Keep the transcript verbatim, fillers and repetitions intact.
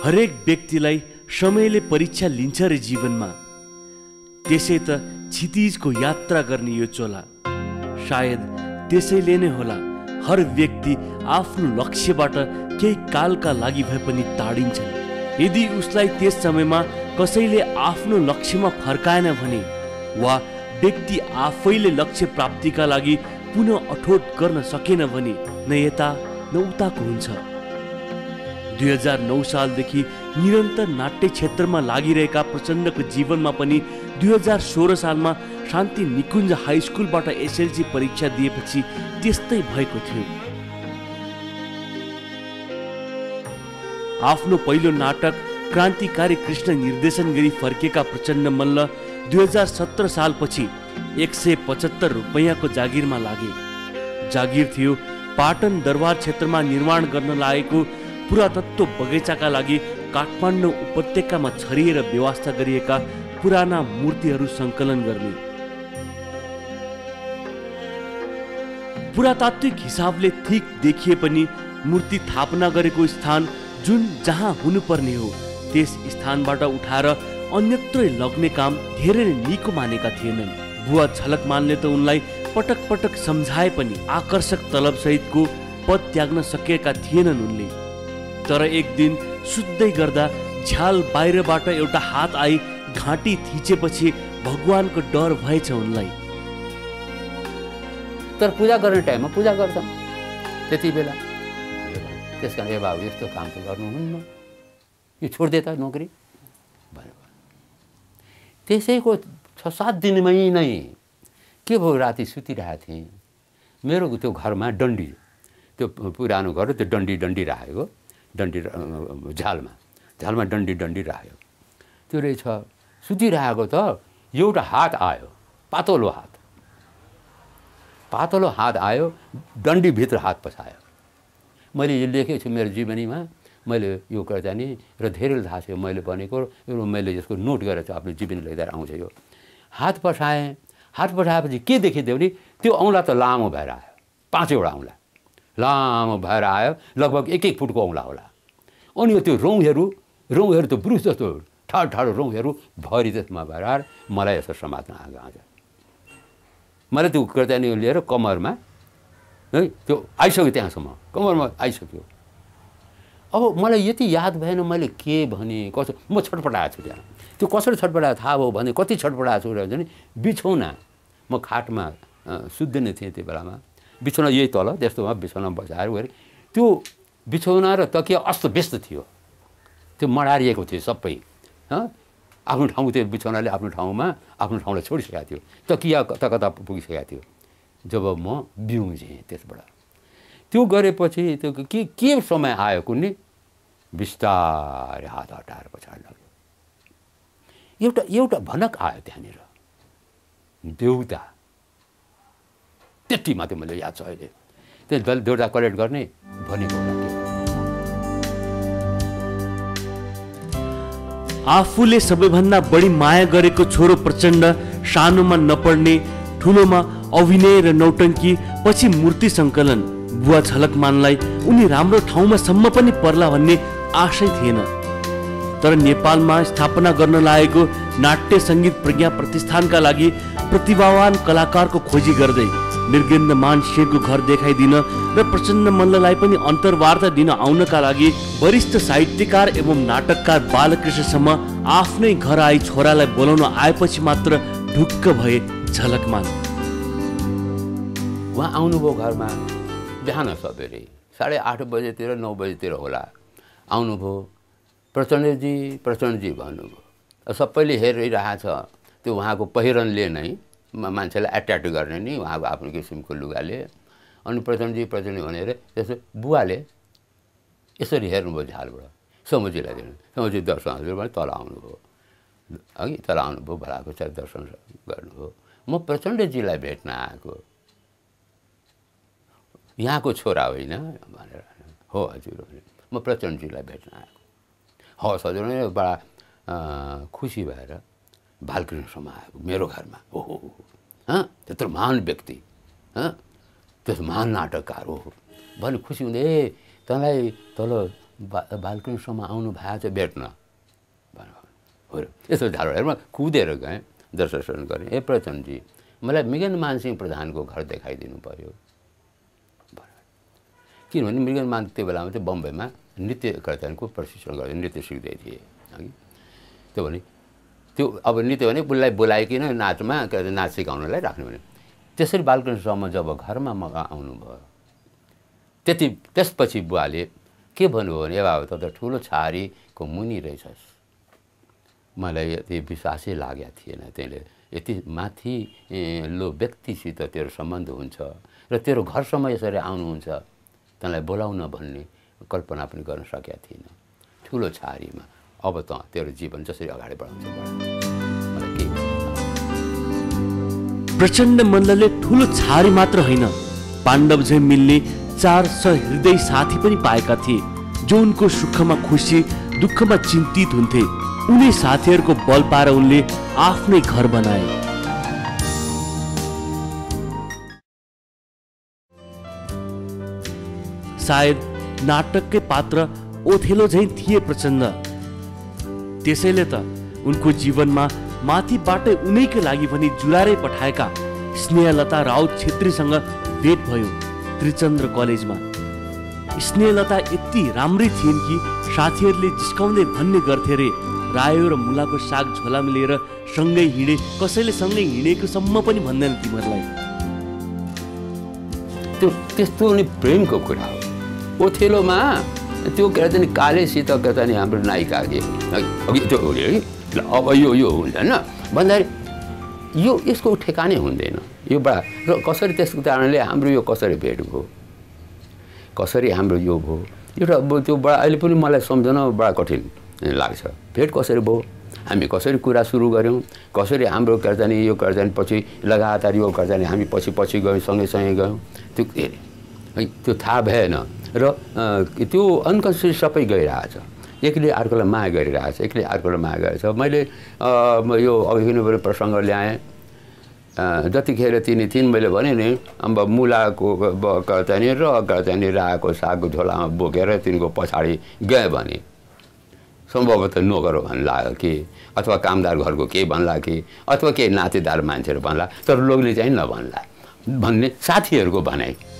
हरेक व्यक्तिलाई समयले परीक्षा लिन्छ रे जीवनमा। त्यसै त क्षितिजको यात्रा गर्ने यो चोला। सायद त्यसैले नै होला हर व्यक्ति आफ्नो लक्ष्यबाट केही कालका लागि भए पनि टाढिन्छन्। यदि उसलाई त्यस समयमा कसैले आफ्नो लक्ष्यमा फर्काएन भने वा व्यक्ति आफैले लक्ष्य प्राप्तिका लागि पुनः अठोट गर्न सकेन भने न यता न उताको हुन्छ। दुई हजार नौ सालदेखि निरन्तर नाट्य क्षेत्रमा लागिरहेका प्रचण्डको जीवनमा पनि दुई हजार सोह्र सालमा शान्ति निकुञ्ज हाई स्कुलबाट एसएलसी परीक्षा दिएपछि त्यस्तै भएको थियो। आफ्नो पहिलो नाटक क्रान्तिकारी कृष्ण निर्देशन गरी फर्केका प्रचण्ड मल्ल दुई हजार सत्र सालपछि एक सय पचहत्तर रुपैयाँको जागिरमा लागे। जागिर थियो पाटन दरबार क्षेत्रमा निर्माण गर्न लागेको पुरातत्व बगैँचाका लागि काठमाडौँ उपत्यकामा छरिएर व्यवस्था गरिएका पुराना मूर्तिहरू सङ्कलन गर्ने। पुरातात्विक हिसाबले ठिक देखिए पनि मूर्ति थापना गरेको स्थान जुन जहाँ हुनुपर्ने हो त्यस स्थानबाट उठाएर अन्यत्रै लग्ने काम धेरै निको मानेका थिएनन्। बुवा झलकमानले त उनलाई पटक पटक सम्झाए पनि आकर्षक तलब सहितको पद त्याग्न सकेका थिएनन् उनले। तर एक दिन सुत्दै गर्दा झ्याल बाहिरबाट एउटा हात आई घाँटी थिचेपछि भगवानको डर भएछ उनलाई। तर पूजा गर्ने टाइममा पूजा गर्छन् त्यति बेला। त्यस कारण ए बाबु यस्तो काम त गर्नुहुन्न, यो छोडिदिए त नोकरी भनेर। त्यसैको छ सात दिनमै नै के भयो, राति सुतिरहेको थिएँ। मेरो त्यो घरमा डन्डी, त्यो पुरानो घर त्यो डन्डी डन्डी राखेको, डन्डी झ्यालमा झ्यालमा डन्डी डन्डी राख्यो। त्यो रहेछ सुतिरहेको त एउटा हात आयो, पातलो हात पातलो हात आयो, डन्डीभित्र हात पसायो। मैले यो लेखेको छु मेरो जीवनीमा, मैले यो गर्दा नि र धेरै थाहा छ मैले भनेको र मैले यसको नोट गरेर चाहिँ आफ्नो जीवनी लेख्दा आउँछ। यो हात पसाएँ, हात पसाएपछि के देखिदियो भने त्यो औँला त लामो भएर आयो, पाँचवटा औँला लामो भएर आयो, लगभग एक एक फुटको औँला होला। अनि त्यो रौँहरू रौँहरू त ब्रुस जस्तो ठाडो ठाडो रौँहरू भरि त्यसमा भएर आएर मलाई यसो समात्न आएको आज। मैले त्यो गर्दा नि लिएर कमरमा है त्यो आइसक्यो, त्यहाँसम्म कमरमा आइसक्यो। अब मलाई यति याद भएन मैले के भने कसो, म छटपटाएको छु त्यहाँ। त्यो कसरी छटपटाएको थाहा भयो भने कति छटपटाएको छु भने बिछौना, म खाटमा सुत्दै नै थिएँ त्यो बेलामा। बिछौना यही तल त्यस्तोमा बिछौना बसाएर गएर त्यो बिछौना र तकिया अस्तव्यस्त थियो, त्यो मडारिएको थियो सबै। आफ्नो ठाउँ त्यो बिछौनाले आफ्नो ठाउँमा आफ्नो ठाउँलाई छोडिसकेको थियो, तकिया कता कता पुगिसकेको थियो। जब म बिउजेँ त्यसबाट त्यो गरेपछि त्यो के के समय आयो कुन्नी बिस्तारै हात हटाएर पछाडि लाग्यो। एउटा एउटा भनक आयो त्यहाँनिर, देउता। त्यति मात्रै मैले याद छ अहिले। त्यो देउता कलेक्ट गर्ने भनेको आफूले सबैभन्दा बढी माया गरेको छोरो प्रचण्ड सानोमा नपढ्ने, ठुलोमा अभिनय र नौटङ्की, पछि मूर्ति सङ्कलन। बुवा झलकमानलाई उनी राम्रो ठाउँमा सम्म पनि पर्ला भन्ने आशै थिएन। तर नेपालमा स्थापना गर्न लागेको नाट्य सङ्गीत प्रज्ञा प्रतिष्ठानका लागि प्रतिभावान कलाकारको खोजी गर्दै निर्गेन्द्रमान सिंहको घर देखाइदिन र प्रचण्ड मल्ललाई पनि अन्तर्वार्ता दिन आउनका लागि वरिष्ठ साहित्यकार एवं नाटककार बालकृष्णसम्म आफ्नै घर आई छोरालाई बोलाउन आएपछि मात्र ढुक्क भए झलकमान। उहाँ आउनुभयो घरमा बिहान सबेरै साढे आठ बजेतिर नौ बजेतिर होला आउनुभयो। प्रचण्डजी प्रचण्डजी भन्नुभयो। सबैले हेरिरहेछ त्यो उहाँको पहिरनले नै मान्छेलाई एट्र्याक्ट गर्ने नि उहाँको आफ्नो किसिमको लुगाले। अनि प्रचण्डजी प्रचण्डजी भनेर त्यसो बुवाले यसरी हेर्नुभयो झालबाट, समझीलाई दिनु। समझी दर्शन हजुर तल आउनुभयो, अघि तल आउनुभयो, भलाको चाहिँ दर्शन गर्नुभयो। म प्रचण्डजीलाई भेट्न आएको, यहाँको छोरा होइन भनेर। हो हजुर, म प्रचण्डजीलाई भेट्न आएको। हवस् हजुर, बडा खुसी भएर बालकृष्णमा आएको मेरो घरमा। ओहो हँ, त्यत्रो महान व्यक्ति, हँ त्यस्तो महान नाटककार हो भने खुसी हुँदै, ए तँलाई तल बा बालकृष्णमा आउनु भएको छ भेट्न हो र यसो झारवाडमा कुदेर गएँ दर्शन गरेँ। ए प्रचण्डजी मलाई मृगन मानसिंह प्रधानको घर देखाइदिनु पर्यो किनभने मृगन मान त्यो बेलामा चाहिँ बम्बईमा नृत्य कर्ताको प्रशिक्षण गर्दै नृत्य सिक्दै थिए अघि। त्यो भने त्यो अब नृत्य भने उसलाई बोलाइकन नाचमा नाच सिकाउनलाई राख्नु भने त्यसरी बालकृष्णसम्म जब घरमा म आउनुभयो त्यति त्यसपछि बुवाले के भन्नुभयो भने ए बाबा त त ठुलो छारीको मुनि रहेछस्। मलाई यति विश्वासै लागेको थिएन त्यसले यति माथि लो व्यक्तिसित तेरो सम्बन्ध हुन्छ र तेरो घरसम्म यसरी आउनुहुन्छ तँलाई बोलाउन भन्ने कल्पना पनि गर्न सकेका थिइनँ। ठुलो छारीमा अब त तेरो जीवन जसरी अगाडि बढाउँछ मलाई केही प्रचण्ड मल्लले ठुलो छारी मात्र होइन पाण्डव झैँ मिल्ने चार सहृदय साथी पनि पाएका थिए जो उनको सुखमा खुसी दुःखमा चिन्तित हुन्थे। उनी साथीहरूको बल पाएर उनले आफ्नै घर बनाए। सायद नाटककै पात्र ओथेलो झैँ थिए प्रचण्ड। त्यसैले त उनको जीवनमा माथिबाटै उनैकै लागि भनी जुरारै पठाएका स्नेहलता राउत छेत्रीसँग भेट भयो त्रिचन्द्र कलेजमा। स्नेहलता यति राम्रै थिइन् कि साथीहरूले जिस्काउँदै भन्ने गर्थे रे रायो र मुलाको साग झोलामा लिएर सँगै हिँडे कसैले सँगै हिँडेको सम्म पनि भन्दैन तिमीहरूलाई। त्यो त्यस्तो नि प्रेमको कुरा हो। ओथेलोमा त्यो के भन्छ नि कालेसित के भन्छ नि हाम्रो नायिका थिए अघि त्यो अब यो यो हुँदैन भन्दाखेरि यो यसको ठेकानै हुँदैन यो बडा र कसरी त्यसको कारणले हाम्रो यो कसरी भेट भयो कसरी हाम्रो यो भयो एउटा त्यो बडा अहिले पनि मलाई सम्झन बडा कठिन लाग्छ। भेट कसरी भयो हामी कसरी कुरा सुरु गऱ्यौँ कसरी हाम्रो के भन्छ नि यो के भन्छ नि पछि लगातार यो के भन्छ नि हामी पछि पछि गयौँ सँगै सँगै गयौँ त्यो है त्यो थाहा भएन र त्यो अनकन्सियस सबै गइरहेछ। एकले अर्कोलाई माया गरिरहेछ एकले अर्कोलाई माया गरेछ। मैले यो अघि पनि प्रसङ्ग ल्याएँ जतिखेर तिनी थिइन् मैले भने नि अब मुलाको कर्तानी र कर्तानी राको सागको झोलामा बोकेर तिनको पछाडि गए भने सम्भवतः नोकर भन्ला कि अथवा कामदार घरको केही भन्ला कि अथवा केही नातेदार मान्छेहरू भन्ला तर लोकले चाहिँ नभन्ला भन्ने साथीहरूको भनाइ।